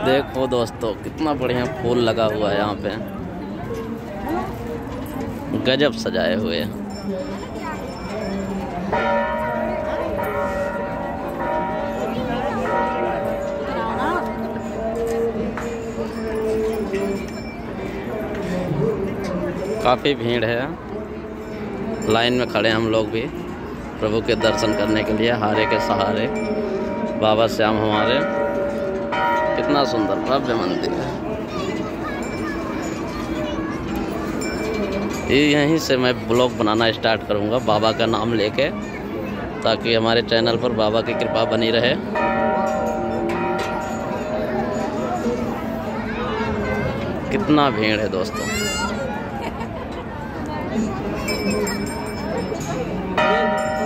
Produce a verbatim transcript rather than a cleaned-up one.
देखो दोस्तों कितना बढ़िया फूल लगा हुआ है यहाँ पे, गजब सजाए हुए हैं। काफ़ी भीड़ है, लाइन में खड़े हम लोग भी प्रभु के दर्शन करने के लिए। हारे के सहारे बाबा श्याम हमारे, कितना सुंदर भव्य मंदिर है। ये यहीं से मैं ब्लॉग बनाना स्टार्ट करूंगा बाबा का नाम लेके, ताकि हमारे चैनल पर बाबा की कृपा बनी रहे। कितना भीड़ है दोस्तों।